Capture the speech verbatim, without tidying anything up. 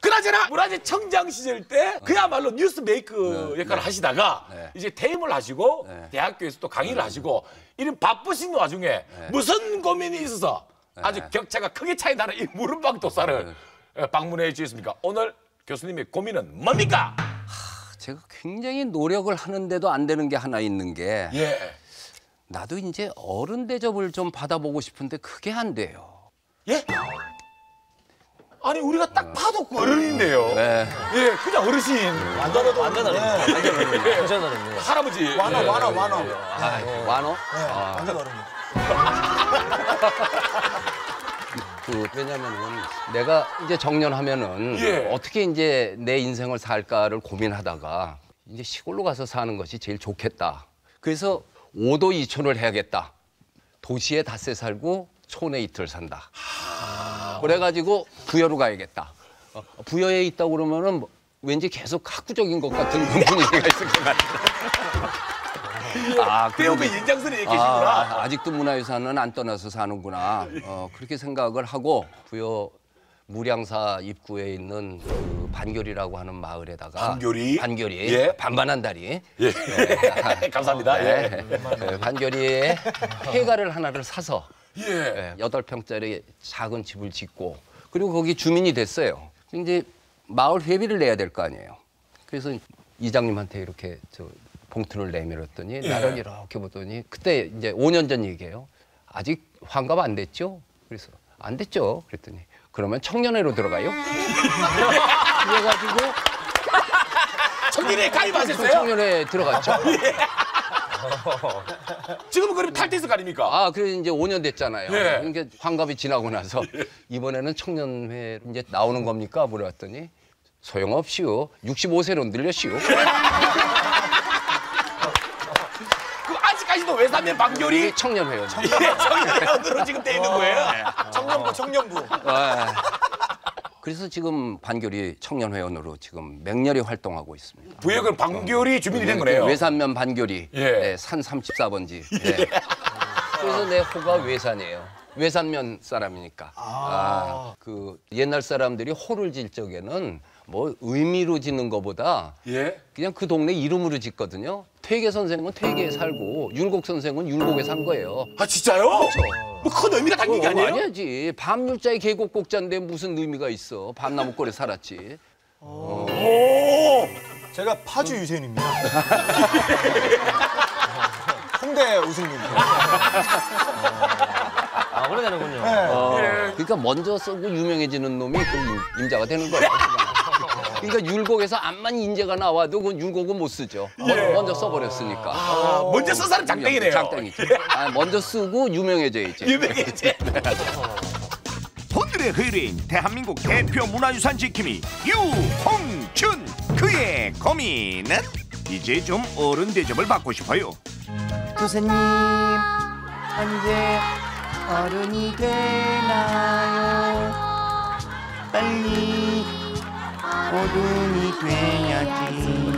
그나저나 문화재 청장 시절 때 그야말로 뉴스 메이크 네, 역할을 네. 하시다가 네. 이제 퇴임을 하시고 네. 대학교에서 또 강의를 하시고 이런 바쁘신 와중에 네. 무슨 고민이 있어서 아주 네. 격차가 크게 차이 나는 이 무릎팍 도사를 네. 방문해 주셨습니까? 오늘 교수님의 고민은 뭡니까? 제가 굉장히 노력을 하는데도 안 되는 게 하나 있는 게 예. 나도 이제 어른 대접을 좀 받아보고 싶은데 그게 안 돼요. 예? 아니 우리가 딱 봐도 그 어른인데요. 네. 예, 그냥 어르신. 완전 완전 어른. 완전 어른. 완전 어른. 할아버지. 완어, 예. 완어, 완어. 아, 완호? 네, 완전 어른이요. 그 왜냐면은 내가 이제 정년하면은 예. 어떻게 이제 내 인생을 살까를 고민하다가 이제 시골로 가서 사는 것이 제일 좋겠다. 그래서 오도 이촌을 해야겠다. 도시에 닷새 살고 촌에 이틀 산다. 그래가지고 부여로 가야겠다. 어, 부여에 있다 그러면은 뭐 왠지 계속 학구적인 것 같은 분위기가 있을 것 같아. 아, 배우 그 그런데- 연장선에 계시구나. 아, 아직도 문화유산은 안 떠나서 사는구나. 어, 그렇게 생각을 하고 부여 무량사 입구에 있는 그 반교리라고 하는 마을에다가 반교리? 반교리 예. 반반한 다리 예. 감사합니다. 네. 예. 네, 반교리에 폐가를 하나를 사서 예. 네, 여덟 평짜리 작은 집을 짓고 그리고 거기 주민이 됐어요. 이제 마을 회비를 내야 될 거 아니에요. 그래서 이장님한테 이렇게 저 봉투를 내밀었더니 예. 나를 이렇게 보더니 그때 이제 오 년 전 얘기예요. 아직 환갑 안 됐죠? 그래서 안 됐죠. 그랬더니 그러면 청년회로 들어가요? 그래가지고 청년회 가입하셨어요? 청년회 들어갔죠. 지금은 그러면 탈퇴해서 가립니까? 아, 그래 이제 오 년 됐잖아요. 예. 그러니까 환갑이 지나고 나서 이번에는 청년회 이제 나오는 겁니까? 물어봤더니 소용없이요. 육십오 세로 늘렸시오. 그 아직까지도 외삼면 반교리 이게 청년회요. 예, 청년회원으로 지금 돼 있는 거예요? 청년부, 청년부. 아, 그래서 지금 반교리 청년회원으로 지금 맹렬히 활동하고 있습니다. 부역은 반교리 주민이 된 거네요. 외산면 반교리, 예. 네, 산 삼십사 번지. 네. 그래서 내 호가 외산이에요. 외산면 사람이니까. 아, 그 옛날 사람들이 호를 질 적에는 뭐 의미로 짓는 것보다 예. 그냥 그 동네 이름으로 짓거든요. 퇴계 선생은 퇴계에 살고 율곡 선생은 율곡에 산 거예요. 아 진짜요? 뭐 큰 의미가 담긴 게 아니에요? 아니야지. 밤율자의 계곡곡자인데 무슨 의미가 있어. 밤나무골에 살았지. 오. 제가 파주 유세윤입니다. 홍대 우승입니다. 아, 그래 되는군요. 어, 그러니까 먼저 쓰고 유명해지는 놈이 또 임- 임자가 되는 거예요. 그러니까 율곡에서 암만 인재가 나와도 그 율곡은 못 쓰죠. 먼- 먼저 써버렸으니까. 아, 먼저 쓴 사람 장땡이네요. 장땡이죠. 아, 먼저 쓰고 유명해져야지. 유명해지. 오늘의 의뢰인 대한민국 대표 문화유산 지킴이 유홍춘. 그의 고민은 이제 좀 어른 대접을 받고 싶어요. 교수님, 언제 어른이 되나요? 빨리 어른이 돼야지.